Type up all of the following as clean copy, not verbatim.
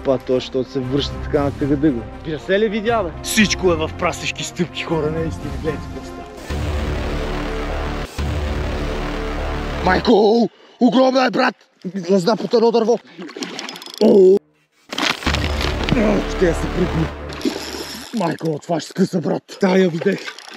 Опа, то, защото се връща така на тъга-дъга. Пира се ли видя, бе? Всичко е в прасешки стъпки, хора, наистина. Гледайте просто. Майко! Огромна е, брат! Лезна под едно дърво. Ще я се прибни. Майко, това ще скъса, брат. Тая видех.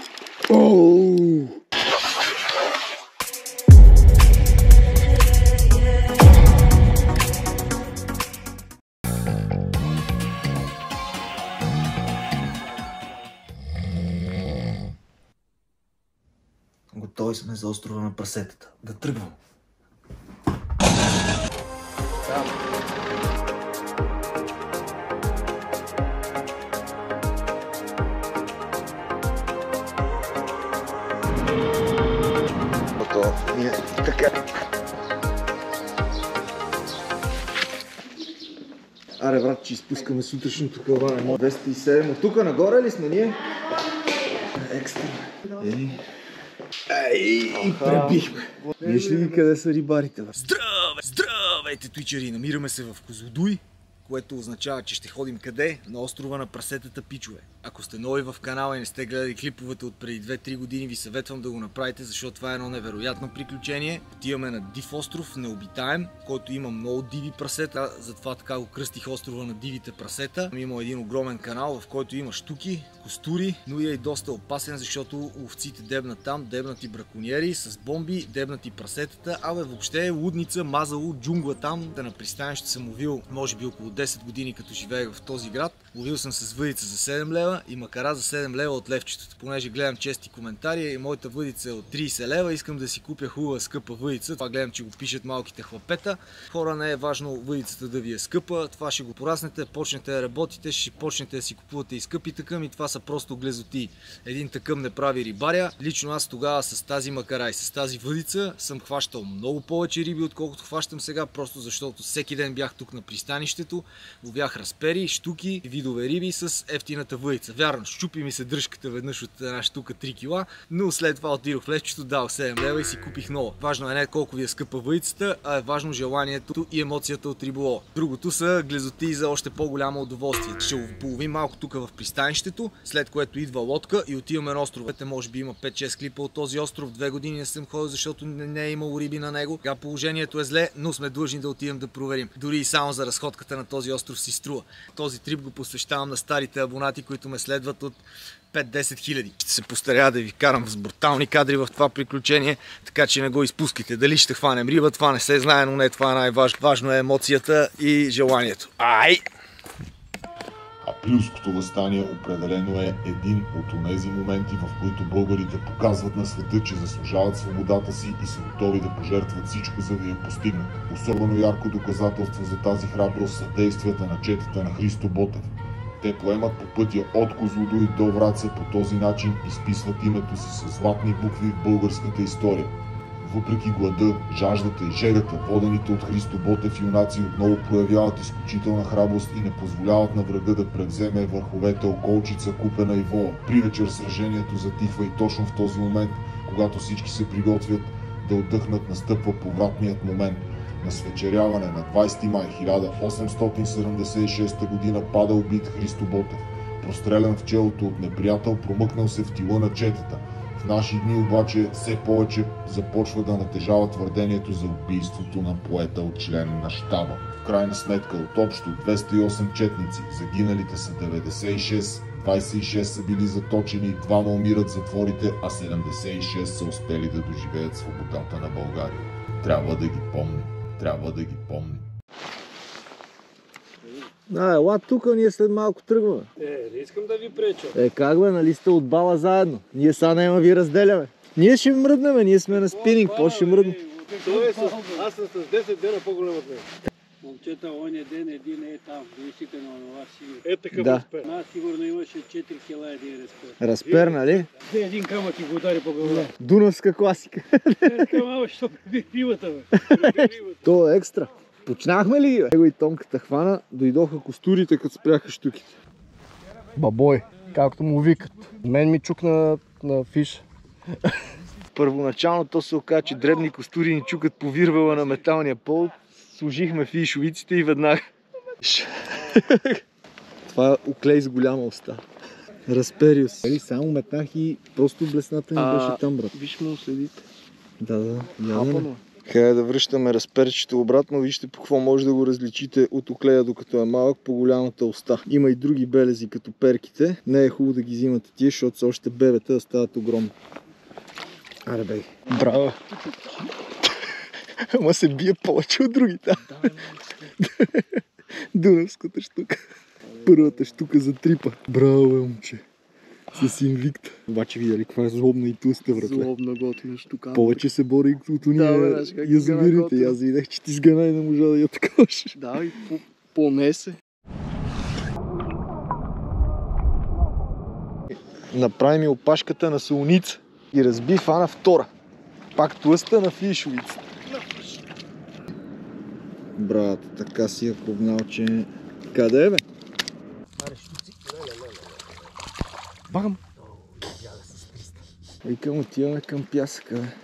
Готови сме за острова на прасетата. Да тръгвам. Ние така. Аре, брат, че изпускаме сутрешното кълване. 207. От тук нагоре ли сме ние? Екстра. Ей, пребихме. Виж ли ги къде са рибарите? Здравейте, туичери! Намираме се в Козлодуй, което означава, че ще ходим къде? На острова на прасетата, пичове. Ако сте нови в канала и не сте гледали клиповете от преди 2-3 години, ви съветвам да го направите, защото това е едно невероятно приключение. Отиваме на див остров, необитаем, който има много диви прасета, затова така го кръстих острова на дивите прасета. Има един огромен канал, в който има щуки, костури, но е и доста опасен, защото ловците дебнат там, дебнат и браконьери с бомби, дебнат и прасетата, въобще е лудница, мазало, джунгла там. Да на пристанище съм ловил, може би около 10 години, като живеех в този град. Ловил съм с въдица за 7 лева и макара за 7 лева от левчетата. Понеже гледам чести коментари и моята въдица е от 30 лева, искам да си купя хубава скъпа въдица. Това гледам, че го пишат малките хлапета. Хора, не е важно въдицата да ви е скъпа, това ще го пораснете, почнете да работите, ще почнете да си купувате и скъпи тъкъм и това са просто глезоти. Един тъкъм не прави рибаря. Лично аз тогава с тази макара и с тази въдица съм хващал много повече риби, отколкото хващам сега, просто защото всеки ден бях тук на пристанището, ловях разпери, щуки, видове риби с ефтината въдица. Вярно, щупи ми се дръжката веднъж от една щука 3 кила, но след това отидох в левчето, дал 7 лева и си купих нова. Важно е не колко ви е скъпа въдицата, а е важно желанието и емоцията от риболова. Другото са глезоти за още по-голямо удоволствие. Ще половим малко тук в пристанището, след което идва лодка и отиваме на островете. Може би има 5-6 клипа от този остров. 2 години не съм ходил, защото не е имало риби на него. Сега положението е зле, но сме длъжни да отидем да проверим. Дори и само за разходката на този остров си струва. Този трип го посвещавам на старите абонати, които ме следват от 5-10 хиляди. Ще се постаря да ви карам с брутални кадри в това приключение, така че не го изпускайте. Дали ще хванем риба, това не се знае, но не това е най-важно. Важно е емоцията и желанието. Ай! Априлското въстание определено е един от онези моменти, в които българите показват на света, че заслужават свободата си и са готови да пожертват всичко, за да я постигнат. Особено ярко доказателство за тази храброст са действията на четата на Христо Ботев. Те поемат по пътя от Козлодуй до Враца, по този начин изписват името си с златни букви в българската история. Въпреки глада, жаждата и жегата, водените от Христо Ботев юнаци отново проявяват изключителна храброст и не позволяват на врага да превземе върховете Околчица, Купена и Вола. При вечер сражението затихва и точно в този момент, когато всички се приготвят да отдъхнат, настъпва повратният момент. На свечеряване на 20 май 1876 година пада убит Христо Ботев, прострелян в челото от неприятел, промъкнал се в тила на четата. В наши дни обаче все повече започва да натежава твърдението за убийството на поета от член на щаба. В крайна сметка от общо 208 четници, загиналите са 96, 26 са били заточени, 2 умират в затворите, а 76 са успели да доживеят свободата на България. Трябва да ги помним. Трябва да ги помним. Ела тук, ние след малко тръгваме. Не искам да ви преча. Как бе, нали сте от бала заедно? Ние сега няма ви разделяме. Ние ще мръднеме, ние сме на спининг, по ще мръднем. Аз съм с 10 дена по-голям от него. Момчета, оня ден един е там, висика на онова сигурно. Е такъв Да. разпер. Нас сигурно имаше 4 кила един разпер. Разпер, нали? Един камък и го удари по глава. Дунавска класика. Така малко, що бих пивата, бе. То е екстра. Почнахме ли ги, бе? Него и Томката хвана, дойдоха костурите, като спряха щуките. Бабой, както му викат. Мен ми чукна на фиш. Първоначално то се оказа, че дребни костури ни чукат по вирвела на металния пол. Служихме фишовиците и веднага Това е оклей с голяма уста. Разпериус. Само метнах и просто блесната ми беше там, брат. Виж му следите. Да. Хапано. Хайде да връщаме разперчето обратно. Вижте по какво може да го различите от оклея, докато е малък, по голямата уста. Има и други белези като перките. Не е хубаво да ги взимате тия, защото са още бебета, да стават огромни. Аре бей. Браво. Ама се бие повече от другите. Дунавската штука. Първата штука за трипа. Браво, момче. С инвикта. Обаче видя ли каква е злобна и тлъста, братле? Злобна готина штука. Повече се бори от уния язовирите. Аз видях, че ти сгана и не можа да я таковаш. Да, и понесе. Направи ми опашката на солница и разби фана втора. Пак тлъста на фишовица. Брат, така си я погнал, че... Къде е, бе? Бам! Викам, отиваме към пясъка, бе.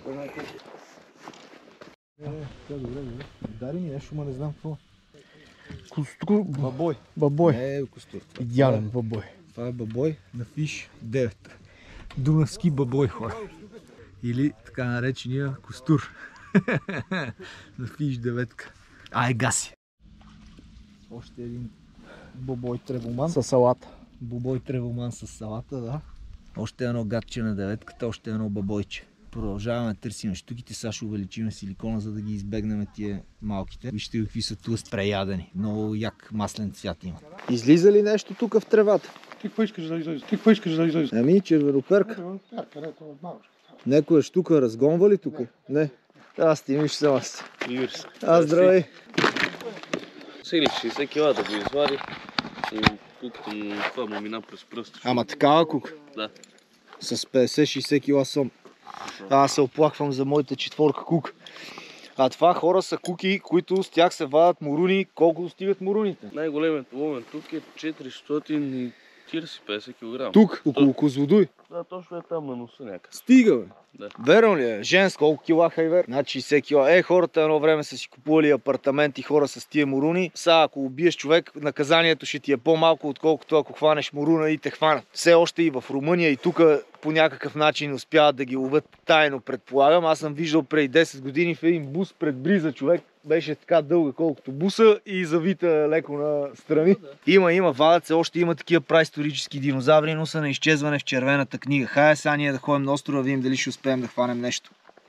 Дари ми нещо, ма не знам какво. Костур. Бабой. Бабой. Не е костур. Идеален бабой. Това е бабой на фиш 9. Дунавски бабой, хора. Или така наречения костур. На фиш 9. Ай, гаси. Още един бабой тревоман. Със салата. Бобой тревоман с салата, да. Още едно гатче на 9-ката, още едно бабойче. Продължаваме да търсим штуките, сега ще увеличим силикона, за да ги избегнем тия малките. Вижте какви са тлъст преядени. Много як маслен цвят има. Излиза ли нещо тук в тревата? Ти какво искаш да излезеш? Ти какво искаш да излезеш? Ами, червеноперка. Некоя штука разгонва ли тук? Не. Аз ти миш съм аз. Аз здравей. Сели 60 кила да го извади и куката му това му мина през пръста. Ама такава кука? Да. С 50-60 кила сом. Аз се оплаквам за моята четворка кука. А това хора са куки, които с тях се вадат муруни. Колко достигат муруните? Най-големият ломен тук е 440-50 кг. Тук, около Козлодуй. Да, точно е там на носа някъде. Стига, бе. Да. Верно ли е? Женско, колко кила хайвер? Над 60 кила. Хората едно време са си купували апартаменти, хора с тия муруни. Сега, ако убиеш човек, наказанието ще ти е по-малко, отколкото ако хванеш муруна и те хванат. Все още и в Румъния и тук по някакъв начин успяват да ги ловят тайно, предполагам. Аз съм виждал преди 10 години в един бус пред Бриза човек. Беше така дълга колкото буса и завита леко на страни. Има, вадят се, още има такива праисторически динозаври, но са на изчезване в червената книга. Хайде сега ние да ходим на острова, видим дали ще успеем да хванем нещо.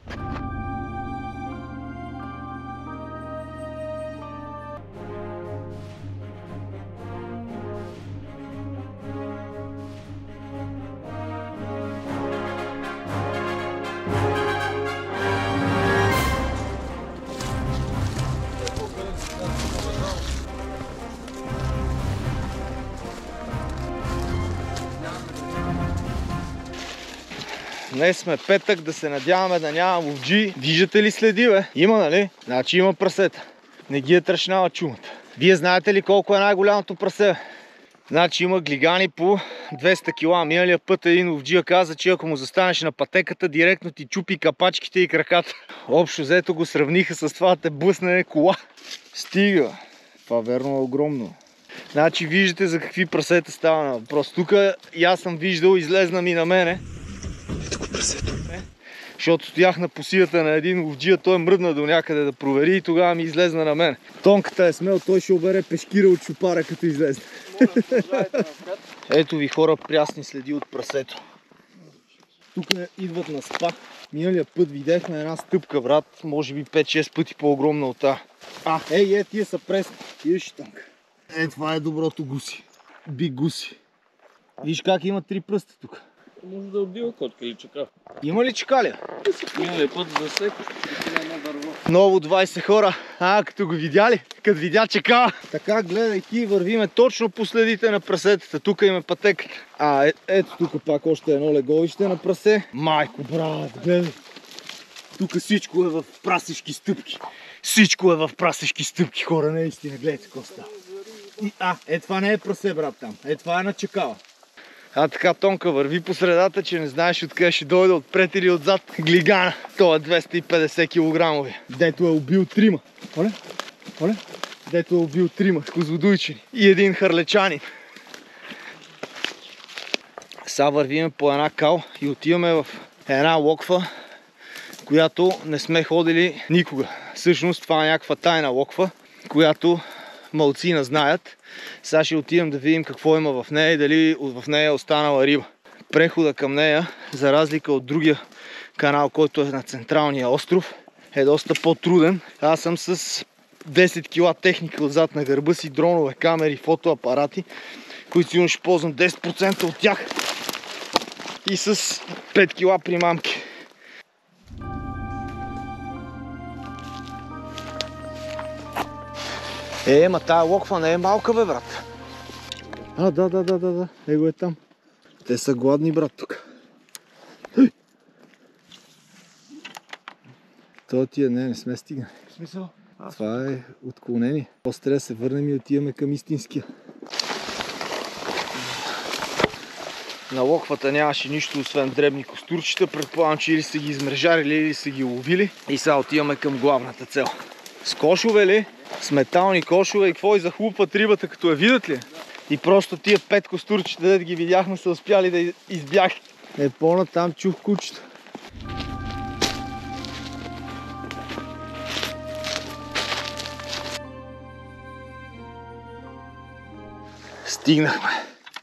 Днес сме петък, да се надяваме да няма ловджи. Виждате ли следи, бе? Има, нали? Значи има прасета. Не ги е тръшнала чумата. Вие знаете ли колко е най-голямото прасе? Значи има глигани по 200 кг. Миналия път един ловджия каза, че ако му застанеш на пътеката, директно ти чупи капачките и краката. Общо взето го сравниха с това да те блъсне кола. Стига. Това верно е огромно. Значи виждате за какви прасета става на въпрос. Тук и аз съм виждал, излезна ми на мене. Ето го прасето. Защото стоях на посията на един ловджия, той мръдна до някъде да провери и тогава ми излезна на мен. Тонката е смел, той ще обере пешкира от чупара като излезне. Ето ви хора, прясни следи от прасето. Тук идват на спа. Миналия път видяхме една стъпка, брат, може би 5-6 пъти по-огромна от тази. Ей, тия са пресни. Тия ще танка. Това е доброто гуси. Биг гуси. Виж как има 3 пръста тук. Може да убива котка или чака. Има ли чакали? Миналия път засек едно дърво. Ново 20 хора. Като го видяли? Като видя чакала. Така, гледайки, вървиме точно по следите на прасетата. Тук има пътеката. Ето тук пак още едно леговище на прасе. Майко, брат, гледай. Тук всичко е в прасешки стъпки. Всичко е в прасешки стъпки, хора, наистина. Гледайте какво става. Това не е прасе, брат, там. Това е на чакала. Така тонка върви по средата, че не знаеш откъде ще дойде, отпред или отзад. Глигана. Той е 250 кг. Дето е убил 3. Оле? дето убил 3 козлодуйчени и 1 харлечанин. Сега вървиме по една кал и отиваме в една локва, която не сме ходили никога. Всъщност това е някаква тайна локва, която малцина знаят. Сега ще отидем да видим какво има в нея и дали в нея е останала риба. Прехода към нея, за разлика от другия канал, който е на централния остров, е доста по-труден. Аз съм с 10 кг техника отзад на гърба си, дронове, камери, фотоапарати, които сигурно ще ползвам 10% от тях и с 5 кг примамки. Ма тая локва не е малка, бе, брат. Да. Его е там. Те са гладни, брат, тук. Това ти е, не сме стигнали. В смисъл? Това е отклонение. После трябва да се върнем и отиваме към истинския. На локвата нямаше нищо, освен дребни костурчета. Предполагам, че или са ги измрежарили, или са ги ловили. И сега отиваме към главната цел. С кошове ли? С метални кошове и какво и захлупват рибата, като я видят ли? И просто тия 5 костурчета, да ги видяхме, са успяли да избягат. По-натам чух кучета. Стигнахме.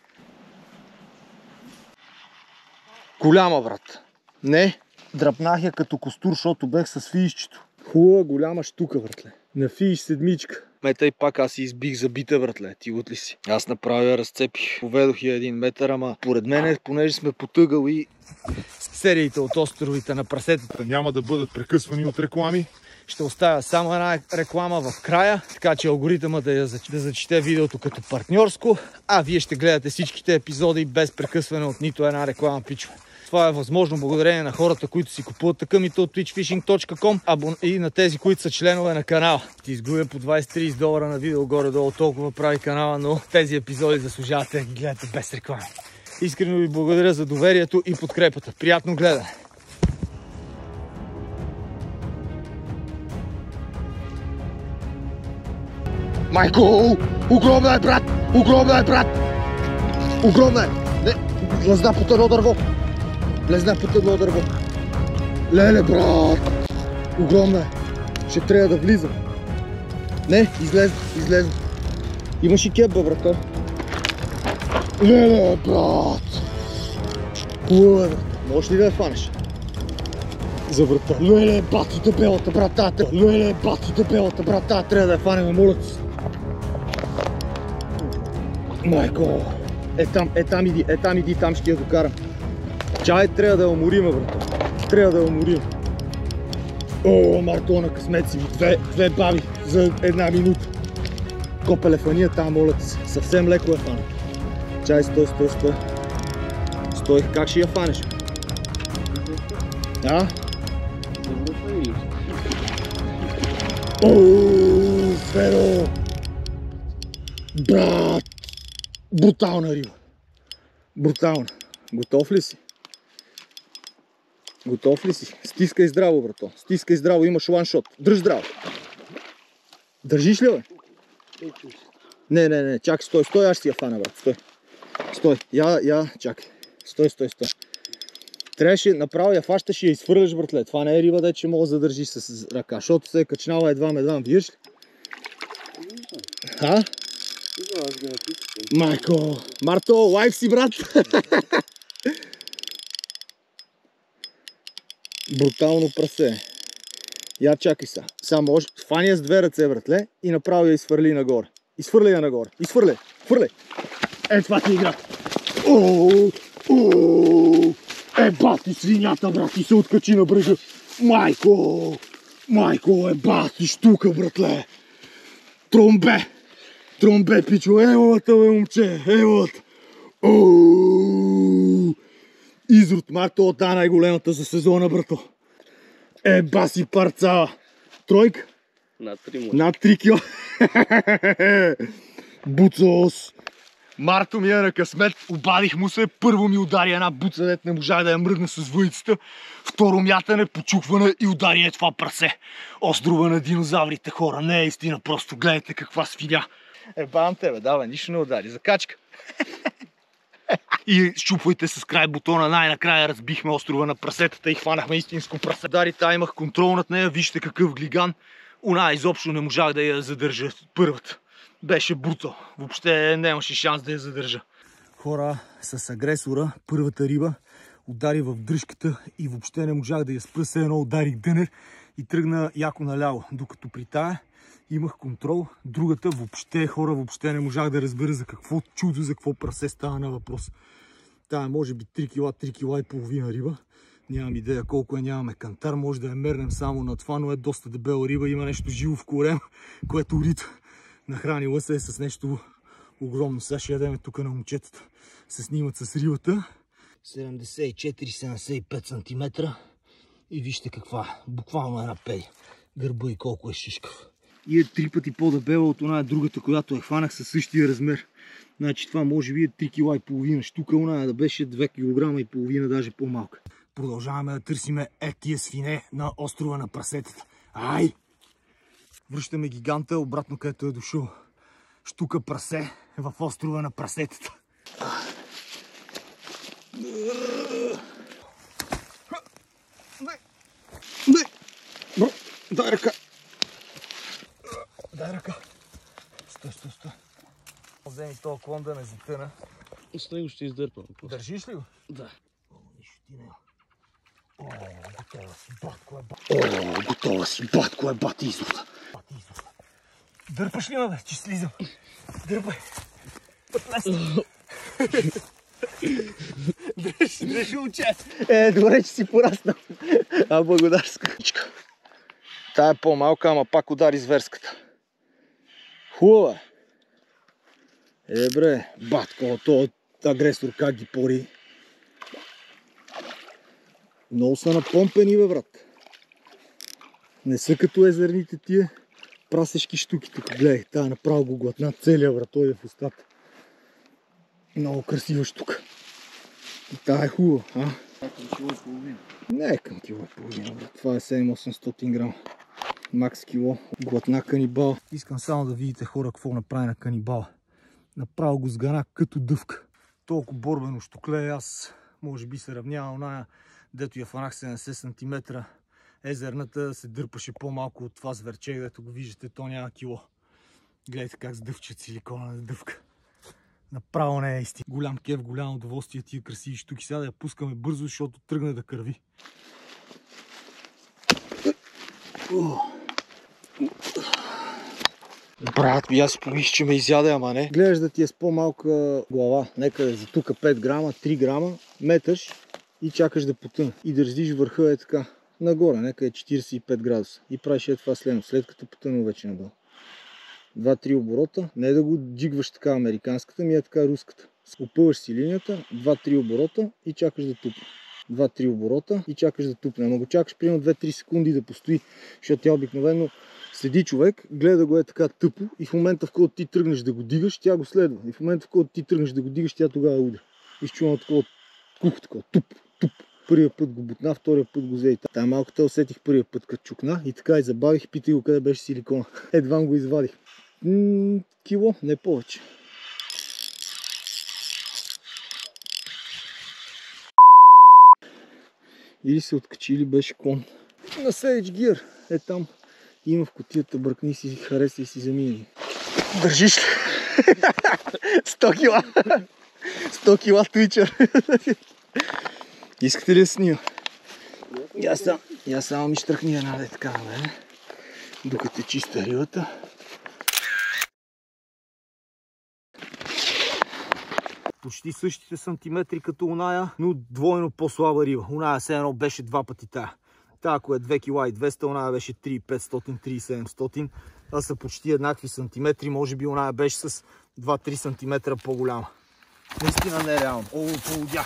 Голяма, брат. Не, дръпнах я като костур, защото бех с фиишчето. Хубава голяма штука, братле. На фииш 7. Мета и пак аз си избих забита, братле. Ти от ли си? Аз направо я разцепих. Поведох я 1 метър, ама поред мен, понеже сме потъгал и сериите от островите на прасетата Няма да бъдат прекъсвани от реклами. ще оставя само една реклама в края, така че алгоритъмът да зачете видеото като партньорско, а вие ще гледате всичките епизоди без прекъсване от нито една реклама, пичове. Това е възможно благодарение на хората, които си купуват тъкъмите от twitchfishing.com и на тези, които са членове на канала. Ти изгубя по $20-30 на видео, горе-долу толкова прави канала, но тези епизоди заслужават да ги гледате без реклами. Искрено ви благодаря за доверието и подкрепата. Приятно гледане! Майко! Огромна е, брат! Огромна е, брат! Огромна е! Не, влезна под едно дърво! Влезна под едно дърво! Леле, брат! Огромна е! Ще трябва да влизам! Не, излезна! Имаш и кеп, бе, брато! Леле, брат! Хубаво е, брат! Можеш ли да я фанеш? За врата. Леле, бати дебелата, брата! Леле, бати дебелата, брата! Трябва да я фанем, моля ти! Майко! Там иди, там ще я докарам. Чай, трябва да я уморим, брат. Трябва да я уморим. О, Марто, на късмет си. Две баби за 1 минута. Копеле фания там, моля ти се. Съвсем леко я фана. Чай, стой. Стой, как ще я фанеш? А? Ооо, Феро! Брат! Брутална риба. Брутална. Готов ли си? Готов ли си? Стискай здраво, брато. Стискай здраво, имаш ланшот. Дръж здраво. Държиш ли, бе? Не, чакай, стой, аз ще си я фана, брат. Стой. Я, чакай. Стой. Трябваше направо я фащаш и я изхвърляш, братле. Това не е риба, де че мога да задържиш с ръка, защото се е качнала едвам, виждаш ли? А? Майко! Марто, лайф си, брат! Брутално прасе. Я чакай сега. Сега може. Фани я с 2 ръце, братле, и направо я изхвърли нагоре. Изхвърля я нагоре. Хвърляй! Е, това ти игра. Бати свинята, брат, и се откачи на брега. Майко, бати штука, братле. Тромбе, пичо, елата, бе, момче, елата. Изрод, Марто, та най-големата за сезона, брато. Баси парцава. Тройка? Над 3 Над 3 кила. Буцос. Марто ми е на късмет, обадих му се, първо ми удари една буца, дет не можах да я мръдна с въйцата, второ мятане, почукване и удари е това прасе. Острова на динозаврите, хора, не е истина, просто гледайте каква свиня. Ебавам тебе, давай, нищо не удари, закачка. И щупвайте с край бутона, най-накрая разбихме острова на прасетата и хванахме истинско прасе. Дарите, имах контрол над нея, вижте какъв глиган. Она изобщо не можах да я задържа първата. Беше брутал. Въобще нямаше шанс да я задържа. Хора, с агресора, първата риба удари в дръжката и въобще не можах да я спра. Все едно ударих дънер и тръгна яко наляво. Докато при тая имах контрол. Другата въобще, хора, въобще не можах да разбера за какво чудо, за какво прасе става на въпрос. Тая може би 3 кг, 3 кг и половина риба. Нямам идея колко е, нямаме кантар, може да я мернем само на това, но е доста дебела риба, има нещо живо в корем, което Рито нахранила се с нещо огромно. Сега ще ядеме тук на момчетата, се снимат с рибата. 74-75 см и вижте каква, буквално една пей. Гърба и колко е шишкав. И е 3 пъти по-дебела от оная другата, която я хванах със същия размер. Значи това може би е 3,5 кг штука, оная да беше 2,5 кг, даже по-малка. Продължаваме да търсиме тия свине на острова на прасетата. Ай! Връщаме гиганта обратно, където е дошъл. Штука прасе в острова на прасетата. Дай ръка! Дай ръка! Стой. Вземи този клон да не затъна. С него ще издърпам. Държиш ли го? Да. Нищо ти не. Готова си, батко е бати изрода. Дърпаш ли ме, бе, че слизам? Дърпай. Дръж уче. Добре, че си пораснал. Благодарско. Тая е по-малка, ама пак удари зверската. Хубава. Бре, батко, този агресор как ги пори. Много са напомпени, бе, брат. Не са като езерните тия прасешки штуки. Тук гледай, тая направо го глътна целия, брат, той е в устата. Много красива штука. И тая е хубава, а? Към кило и половина. Не е към кило и половина, брат. Това е 700-800 грама. Макс кило. Глътна канибал. Искам само да видите, хора, какво направи на канибала. Направо го сгана като дъвка. Толкова борбено штукле, аз може би се равнява оная, дето я фанах 70 см. Езерната се дърпаше по-малко от това зверче, дето го виждате, то няма кило. Гледайте как сдъвчат силикона на дъвка. Направо не е истина. Голям кеф, голямо удоволствие тия красиви штуки. Сега да я пускаме бързо, защото тръгне да кърви. Брат, я си помислиш, че ме изяде, ама не. Гледаш да ти е с по-малка глава, некъде за тука 5 грама, 3 грама, меташ и чакаш да потъне. И държиш върха е така, нагоре, некъде 45 градуса. И правиш е това следно, след като потъне вече надолу. 2-3 оборота, не да го джигваш така американската, ми е така руската. Опъваш си линията, 2-3 оборота и чакаш да тупне. 2-3 оборота и чакаш да тупне. Ама го чакаш примерно 2-3 секунди да постои, защото тя обикновено следи човек, гледа го е така тъпо и в момента, в който ти тръгнеш да го дигаш, тя го следва. И в момента, в който ти тръгнеш да го дигаш, тя тогава удря. Изчувам такова кух, такова туп. Първия път го бутна, втория път го взе и тая малката усетих първия път като чукна и така и забавих, питай го къде беше силикона. Едва го извадих. Кило, не повече. Или се откачи, или беше клон. На Savage Gear е там. Има в кутията, бръкни си, хареса и си замини. Държиш ли? 100 кила. 100 кила твичър. Искате ли да снима? Я само ми штръхни една да е така на мене. Докато е чиста рибата. Почти същите сантиметри като оная, но двойно по-слаба риба. Оная все едно беше 2 пъти тая. Та, ако е 2,2 кг, оная беше 3,500-3,700. Това са почти еднакви сантиметри. Може би оная беше с 2-3 см по-голяма. Наистина нереално. О, полудя!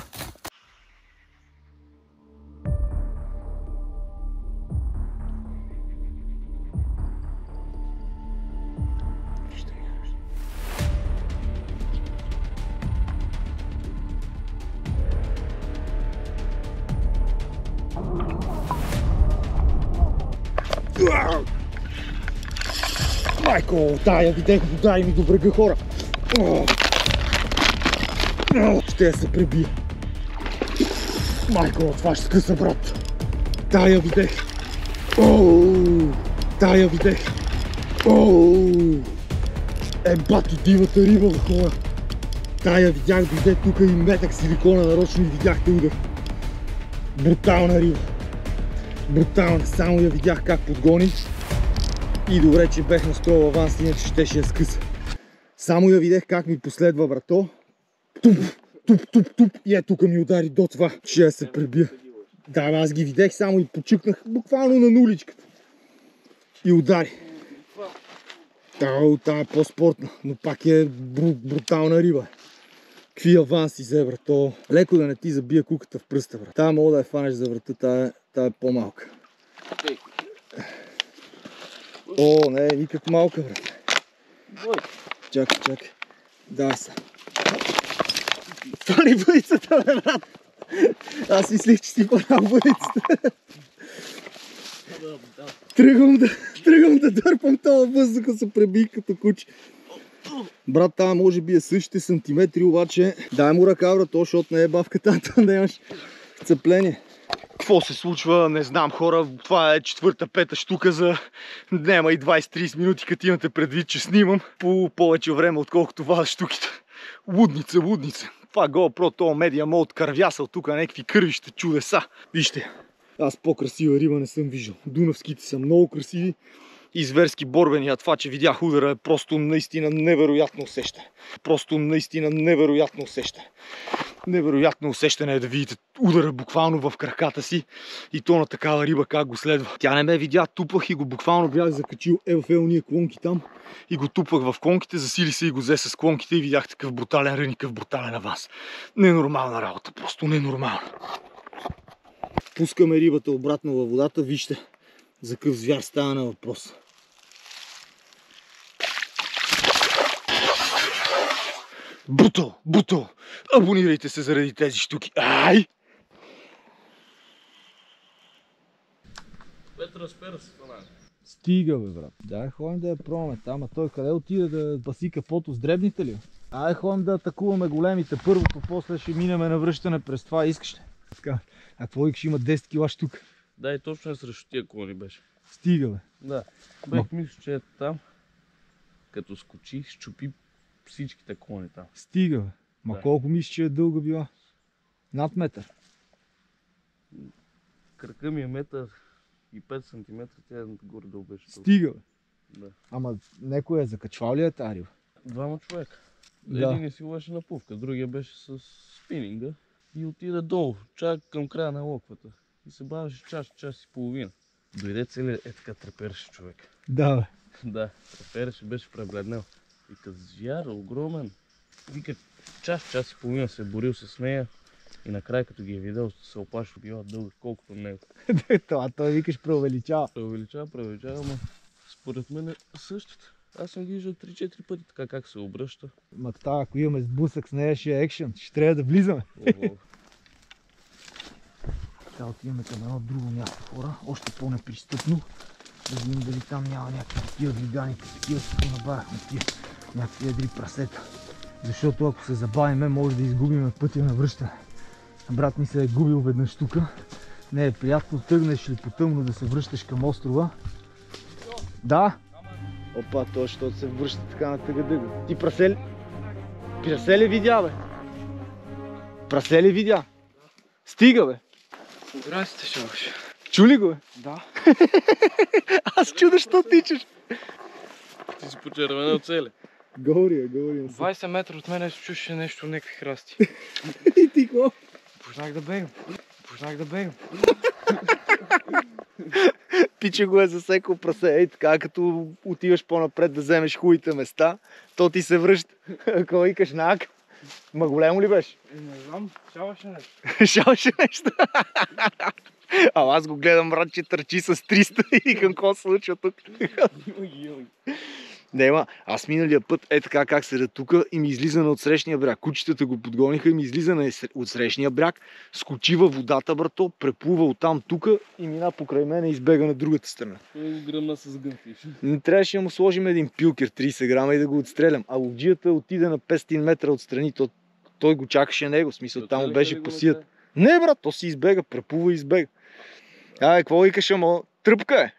Майко, тая видех, дай ми до брега, хора. Ще се пребия. Майко, това ще скъса, брат. Тая видех. Тая видех. Бато, дивата риба, хора. Тая видях, дойде тук и метах силикона нарочно и видяхте удар. Брутална риба. Брутална, само я видях как подгони. И добре, че бех настроил аванс, иначе щеше я скъса. Само я видях как ми последва, брато. Туп, туп, туп, туп. И тук ми удари до това, че я се пребия. Да, аз ги видях само и почукнах буквално на нуличката. И удари. Та е по-спортна, но пак е брутална риба. Какви аванси взе, брато. Леко да не ти забия куката в пръста, брат. Тая мога да я фанеш за врата, тая е по-малка. Не е никак малка, брат. Чакай. Дай се. Това ли бъдицата, бе, брат? Аз мислих, че си по-нал бъдицата. Тръгвам да дърпам това въздуха, се преби като куче. Брат, тая може би е същите сантиметри, обаче дай му ръка, брат, защото не е бавката, да имаш цепление. Какво се случва? Не знам, хора. Това е четвърта-пета штука за днема и 20-30 минути, като имате предвид, че снимам по повече време, отколкото вада штуките. Лудница. Това GoPro, това Media Mode, кървясал тук, някакви кървища чудеса. Вижте, аз по-красива риба не съм виждал. Дунавските са много красиви и зверски борбени, а това, че видях удара, е просто наистина невероятно усещане. Невероятно усещане е да видите удара буквално в краката си и то на такава риба как го следва. Тя не ме видя, тупах и го буквално бях закачил в уния клонки там и го тупах в клонките, засили се и го взе с клонките и видях такъв брутален рън и такъв брутален аванс. Ненормална работа, просто ненормална. Пускаме рибата обратно във водата, вижте за какъв звяр става на въпрос. Бутал! Абонирайте се заради тези штуки. Ай! Стига, бе, брат. Дай ходим да я пробваме там, а той къде отиде да паси капото с дребните ли? Ай, ходим да атакуваме големите първото, после ще минеме на връщане през това, искаш ли? Така, а твой ще има 10 кила штука. Да, и точно е срещу тия клони беше. Стига, бе. Да. Бех мисля, че е там, като скочи, щупи всичките клони там. Стига, бе. Ма колко мислиш, че е дълга била? Над метър. Кръка ми е метър и 5 см, тя горе-долу беше. Стига, бе. Да. Ама некой е закачвал ли е тази риба? Двама човека. Да. Един си лъеше на пувка, другия беше с спининга и отида долу, чак към края на локвата. И се бавеше час и половина. Дойде целият така трепереше човек. Да, бе. Да, трепереше, беше пребледнел. Вика, звяр, огромен. Вика, час и половина се е борил с нея и накрая като ги е видел, се оплашил, била дълга колкото него. Това той викаш преувеличава. Преувеличава, но според мен е същата. Аз съм ги виждал 3-4 пъти така как се обръща. Ма това, ако имаме сблъсък с нея, ще е екшен. Ще трябва да влизаме. Сега отиваме към едно друго място, хора. Още по-непристъпно. Да видим дали там няма някакви такива двигани, такива като набавяхме тия някакви едри прасета. Защото ако се забавиме, може да изгубим пътя на връщане. Брат ми се е губил веднъж тука. Не е приятно, тръгнеш ли по тъмно да се връщаш към острова. Да? Опа, то защото се връща така на тъга-дъга. Ти прасе ли видя, бе? Прасе ли видя? Стига, бе! Здрасте, шалаш. Чули го, бе? Да. Аз чудя, що тичаш. Ти си почервенел цели. Говори. 20 метра от мене се чуше нещо, някакви храсти. И ти какво? Почнах да бегам. Пиче го е засекал прасе. Ей така, като отиваш по-напред да вземеш хубавите места, то ти се връща. Ако викаш нак, ма големо ли беше? Не знам, шаваше нещо. Шаваше нещо. А аз го гледам, брат, че търчи с 300 и към какво се случва тук. Нема, аз миналия път е така как седа тука и ми излиза на отсрещния бряг. Кучетата го подгониха и ми излиза на отсрещния бряг, скочи във водата, брато, преплува оттам тука и мина покрай мен и избега на другата страна. Той го гръмна с гънфиш. Не трябваше да му сложим един пилкер 30 грама и да го отстрелям. А ловджията отида на 500 метра отстрани. Той го чакаше него, в смисъл там беше посият. Не, брат, то си избега, преплува и избега. Какво викаш, ама тръпка е.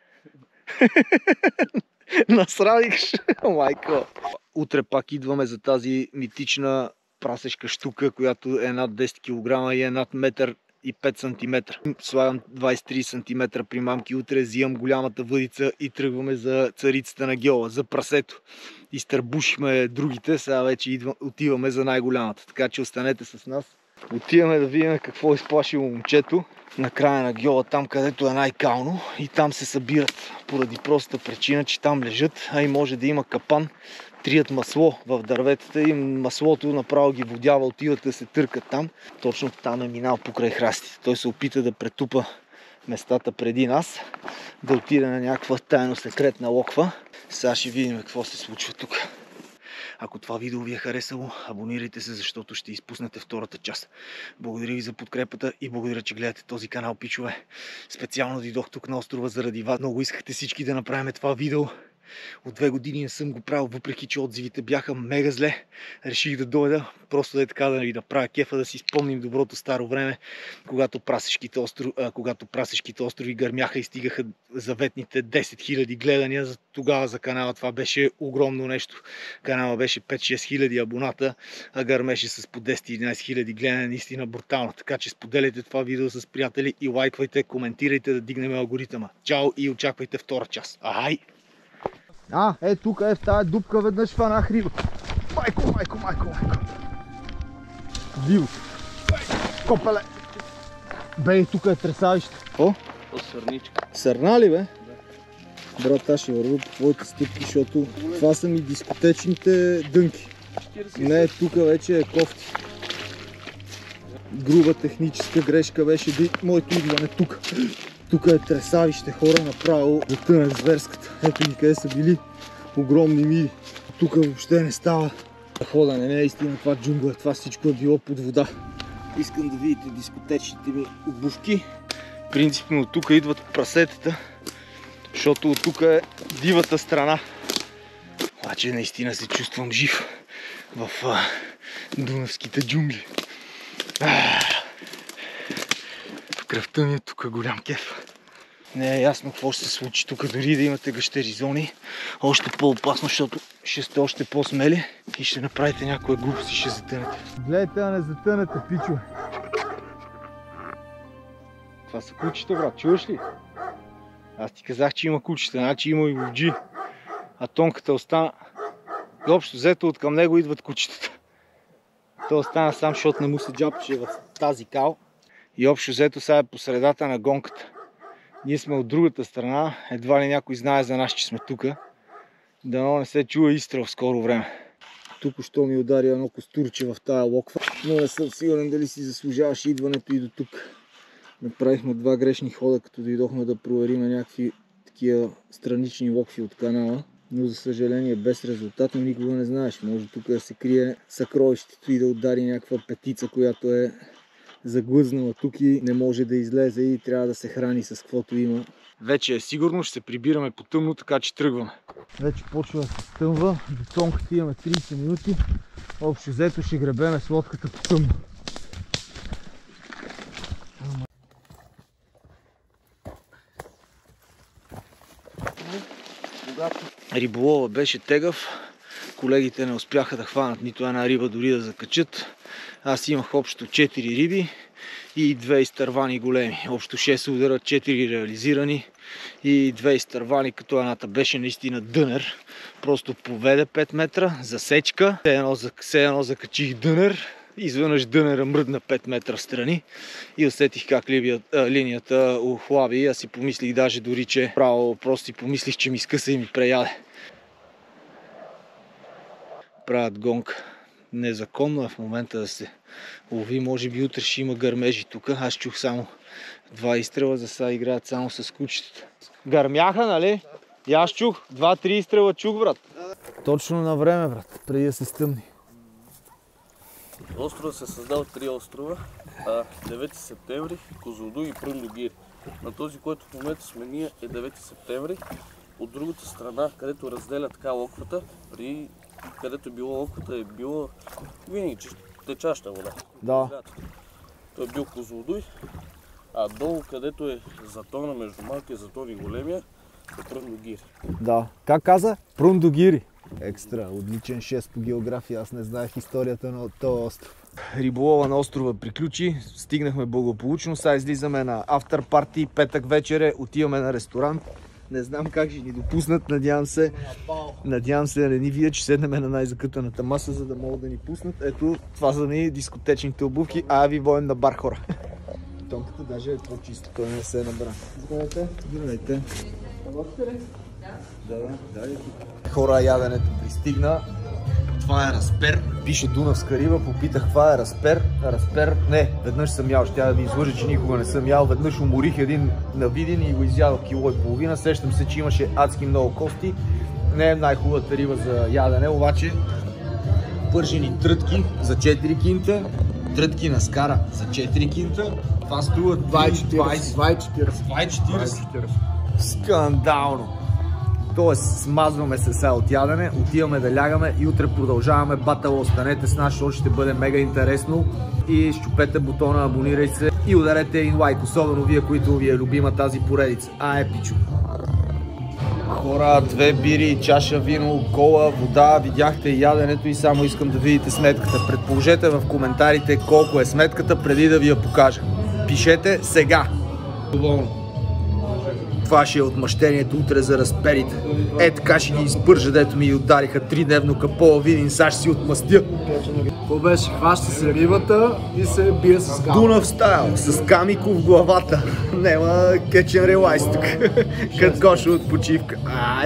Насравикаш, майко. Утре пак идваме за тази митична прасешка штука, която е над 10 кг и е над 1,5 см. Слагам 20-30 см при мамки. Утре взимам голямата въдица и тръгваме за царицата на геола, за прасето. Изтърбушихме другите, сега вече отиваме за най-голямата. Така че останете с нас. Отиваме да видим какво е изплашило момчето на края на гьола, там където е най-кално, и там се събират поради простата причина, че там лежат, а и може да има капан, трият масло в дърветата и маслото направо ги водява, отиват да се търкат там. Точно там е минал покрай храстите. Той се опита да претупа местата преди нас, да отиде на някаква тайно секретна локва. Сега ще видим какво се случва тук. Ако това видео ви е харесало, абонирайте се, защото ще изпуснете втората част. Благодаря ви за подкрепата и благодаря, че гледате този канал, пичове. Специално дойдох тук на острова заради вас. Много искахте всички да направим това видео. От 2 години не съм го правил, въпреки че отзивите бяха мега зле. Реших да дойда, просто да е така да ви направя кефа, да си спомним доброто старо време, когато прасешките острови гърмяха и стигаха заветните 10 000 гледания. Тогава за канала това беше огромно нещо. Канала беше 5-6 хиляди абоната, а гърмеше с по 10-11 хиляди гледания, наистина брутално. Така че споделяйте това видео с приятели и лайквайте, коментирайте, да дигнем алгоритъма. Чао и очаквайте втора част. Ахай! Тук е в тази дупка веднъж фанах риба. Майко. Диво. Копеле. Бей, тук е тресавище. О? Сърничка. Сърна ли, бе? Да. Брат, аз ще вървя по твоите стъпки, защото това са ми дискотечните дънки. Не, тук вече е кофти. Груба техническа грешка беше моето идване тук. Тук е тресавище, хора, направо затънах зверската. Ето ги къде са били огромни мири. Тук въобще не става ходене, не е истина това джунгла, това всичко е било под вода. Искам да видите дискотечните ми обувки. Принципно от тук идват прасетата, защото от тук е дивата страна. Обаче наистина се чувствам жив в дунавските джунгли. Кръвта ми е тук голям кеф. Не е ясно какво ще се случи тук, дори да имате гъщери зони. Още по-опасно, защото ще сте още по-смели и ще направите някоя глупост и ще затънете. Гледайте, а не затънете, пичове. Това са кучета, брат, чуваш ли? Аз ти казах, че има кучета, значи има и ловджи. А тонката остана... И общо взето от към него идват кучетата. Той остана сам, защото не му се джапче в тази кал. И общо взето сега е по средата на гонката. Ние сме от другата страна, едва ли някой знае за нас, че сме тук. Дано не се чува изстрел в скоро време. Тук що ми удари едно костурче в тая локва, но не съм сигурен дали си заслужаваше идването и до тук. Направихме 2 грешни хода, като дойдохме да проверим някакви такива странични локви от канала. Но за съжаление без резултат, но никога не знаеш. Може тук да се крие съкровището и да удари някаква петица, която е заглъзнала тук и не може да излезе и трябва да се храни с каквото има. Вече е сигурно, ще се прибираме по тъмно, така че тръгваме. Вече почва да се стъмва, до тонката имаме 30 минути. Общо взето ще гребеме с лодката по тъмно. Риболова беше тегъв, колегите не успяха да хванат нито една риба, дори да закачат. Аз имах общо 4 риби и 2 изтървани големи. Общо 6 удара, 4 реализирани и 2 изтървани, като едната беше наистина дънер. Просто поведе 5 метра, засечка, все едно закачих дънер. Изведнъж дънера мръдна 5 метра встрани и усетих как линията охлаби. Аз си помислих даже дори, че просто си помислих, че ми скъса и ми преяде. Правят гонка. Незаконно е в момента да се лови. Може би утре ще има гърмежи тук. Аз чух само 2 изстрела, за сега играят само с кучетата. Гърмяха, нали? И аз чух. 2-3 изстрела чух, брат. Точно на време, брат, преди да се стъмни. Островът се създава от 3 острова. 9 септември, Козлодуй и Прундогир. На този, който в момента сме ние, е 9 септември. От другата страна, където разделя така локвата, където е било локвата, е било винаги течаща вода. Да. Той е бил Козлодуй, а долу, където е затона между малкия затон и големия, е Прундогир. Да. Как каза? Прундогири. Екстра. Отличен 6 по география. Аз не знаех историята на този остров. Риболова на острова приключи. Стигнахме благополучно. Сега излизаме на афтер парти. Петък вечер е. Отиваме на ресторант. Не знам как ще ни допуснат. Надявам се да не ни видят, че седнем на най-закътаната маса, за да могат да ни пуснат. Ето, това са ни дискотечните обувки. Ви водим на бар, хора. Тонката даже е по-чиста. Той не се е набра. Здравейте. Здравейте. Хора, яденето пристигна. Това е разпер. Пише Дунавска риба. Попитах каква е разпер. Разпер, не, веднъж съм ял. Ще да ви излъжа, че никога не съм ял. Веднъж уморих един на Видин и го изядох кило и половина. Сещам се, че имаше адски много кости. Не е най-хубавата риба за ядене, обаче пържени трътки за 4 кинта. Трътки на скара за 4 кинта. Това струва 2,40. Скандално! Тоест, смазваме се сега от ядене, отиваме да лягаме и утре продължаваме батъла. Останете с нас, защото ще бъде мега интересно. И щупете бутона, абонирайте се и ударете един лайк, особено вие, които ви е любима тази поредица. Пичо! Хора, 2 бири, чаша вино, кола, вода, видяхте яденето и само искам да видите сметката. Предположете в коментарите колко е сметката, преди да ви я покажа. Пишете сега! Доволно! Това ще е отмъщението утре за разперите. Така ще ги изпържа, дето ми удариха 3-дневно капола Видин, сега ще си отмъстя. Какво беше? Хваща се рибата и се бие с камък. Дунав стайл, с камико в главата. Нема catch and realize тук. Като Гошо от почивка.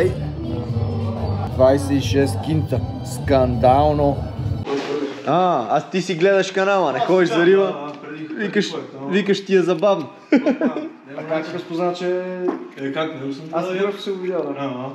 26 кинта. Скандално. Аз ти си гледаш канала, не ходиш за риба. Викаш ти е забавно. Как се разпозна, че... Аз просто се го видя.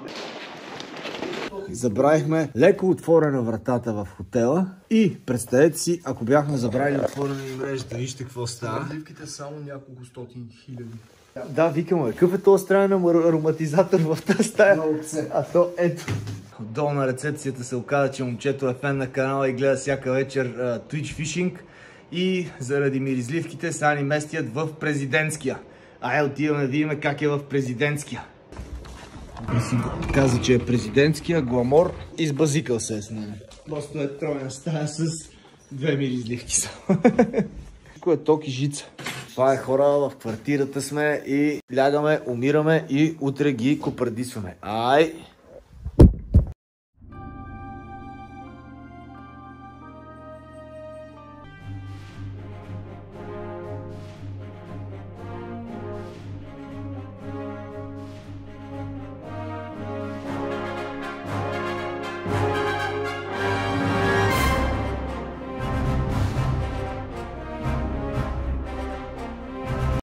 Забравихме леко отворена вратата в хотела и представете си, ако бяхме забравили отворена и мрежата, вижте какво става. Разливките само няколко стотин хиляди. Да, викаме, какъв е този странен ароматизатор в тази стая? А то ето. Отдолу на рецепцията се оказа, че момчето е фен на канала и гледа всяка вечер Twitch Fishing и заради миризливките сега ни местят в президентския. Отиваме да видим как е в президентския. Каза, че е президентския, гламор, избазикал се с нея. Просто е троен стая с 2 миризливки само. Всичко е ток и жица. Това е, хора, в квартирата сме и лягаме, умираме и утре ги копардисваме.